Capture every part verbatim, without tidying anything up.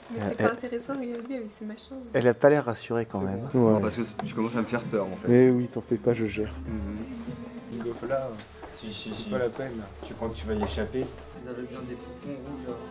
Mais c'est pas intéressant, regardez avec ces machins. Elle a pas l'air rassurée quand même. Ouais. Non, parce que tu commences à me faire peur en fait. Mais oui, t'en fais pas, je gère. Mm-hmm. Une gaufre là, Si, si, c'est si. pas la peine. Tu crois que tu vas y échapper? Ils avaient bien des poupons rouges là.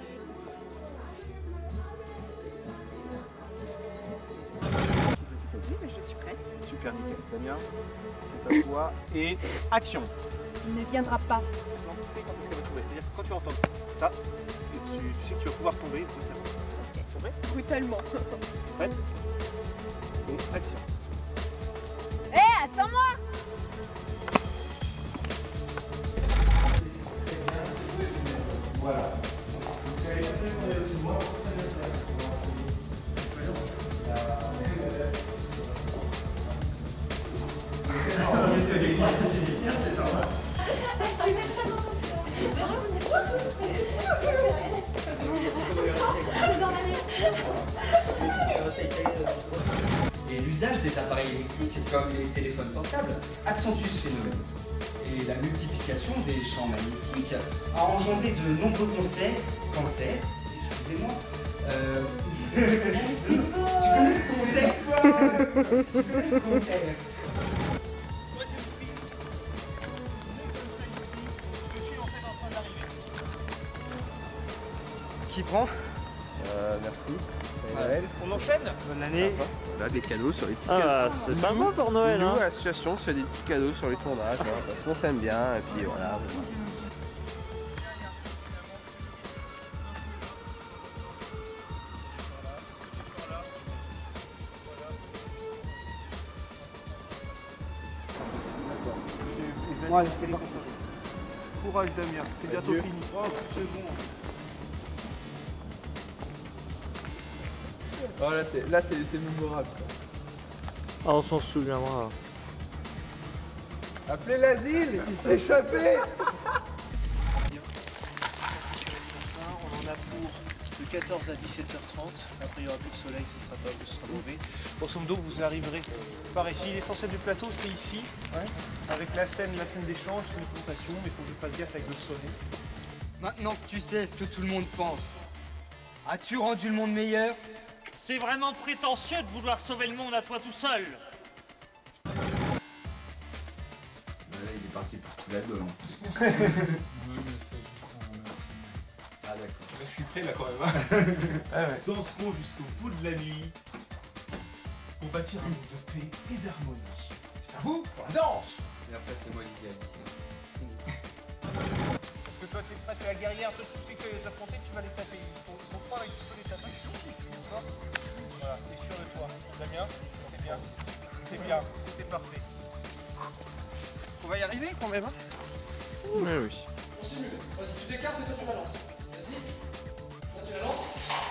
Oui, mais je suis prête. Super nickel. Damien, c'est à toi. Et action. Il ne viendra pas. Non, tu sais quand est-ce qu'elle va tomber. C'est-à-dire que quand tu entends ça, tu, tu sais que tu vas pouvoir tomber. Ok. Tomber Brutalement. Prête? Et action. Hé, hey, attends-moi! Voilà. Et l'usage des appareils électriques, comme les téléphones portables, accentue ce phénomène. Et la multiplication des champs magnétiques a engendré de nombreux cancers, cancers, excusez-moi, euh, tu connais le cancer? Tu connais le cancer? Qui prend? Euh, merci. Noël. On enchaîne. Bonne année. Voilà des cadeaux sur les petits Ah, cadeaux. c'est sympa pour Noël, Nous, hein. à l'association, on se fait des petits cadeaux sur les tournages, hein, parce qu'on s'aime bien, et puis voilà. Bon, allez, c'est parti. Courage Damien, c'est bientôt fini. Oh, c'est bon. Oh, là, c'est, là, c'est, c'est mémorable. Ah, on s'en souviendra. Appelez l'asile, il s'est échappé. On en a pour de quatorze à dix-sept heures trente. Après, il n'y aura plus de soleil, ce sera pas, ce sera mauvais. Grosso modo, vous arriverez par ici. L'essentiel du plateau, c'est ici. Ouais. Avec la scène, la scène d'échange, c'est une confrontation, mais il faut que je fasse gaffe avec le soleil. Maintenant que tu sais ce que tout le monde pense, as-tu rendu le monde meilleur? C'est vraiment prétentieux de vouloir sauver le monde à toi tout seul. Là, il est parti pour tout l'album. Ah d'accord. Je suis prêt là quand même. Ah ouais. Danserons jusqu'au bout de la nuit pour bâtir un monde de paix et d'harmonie. C'est à vous pour la danse. Et après, c'est moi qui ai dit Parce que toi, tu es prêt, tu es la guerrière, toi, tu sais que les affronter, tu vas les taper. Ils sont, ils sont forts et tu peux les taper. D'accord? Voilà, t'es sûr de toi. Damien, c'est bien. C'est bien, c'était parfait. On va y arriver quand même, hein? Oui, oui. On simule. Vas-y, tu t'écartes et toi tu la lances. Vas-y. Là tu la lances.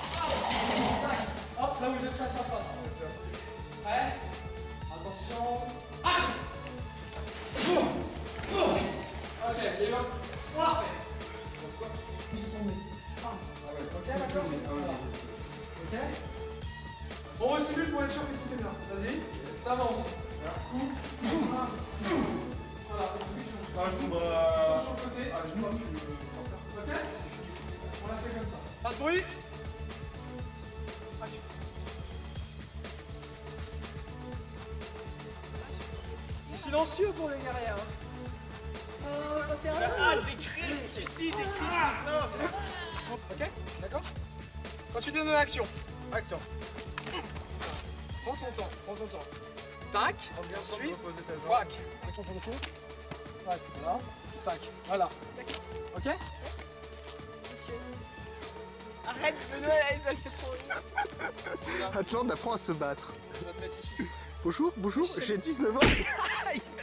Ah, hop, là où vous êtes face à face. Prêt? Attention. Action. Ok, et là. Parfait. Ils sont nés. Ah ouais, ok, d'accord. Ok. On resimule pour être sûr qu'ils sont bien. Vas-y, t'avances. Voilà, Ah, je tombe euh... sur le côté. Ah, je tombe sur le porteur. Ok. On l'a fait comme ça. Pas de bruit. Action. C'est silencieux pour les guerrières. Ah, des cris, c'est si, des cris. Ok, d'accord. Quand tu donnes l'action, action. Prends ton temps, prends ton temps. Tac, ensuite, tac. Action pour le coup. Tac, voilà. Tac, voilà. Ok. Arrête de Noël, ça fait trop rire. Atlante apprend à se battre. Je vais te mettre ici. Bonjour, bonjour, j'ai dix-neuf ans.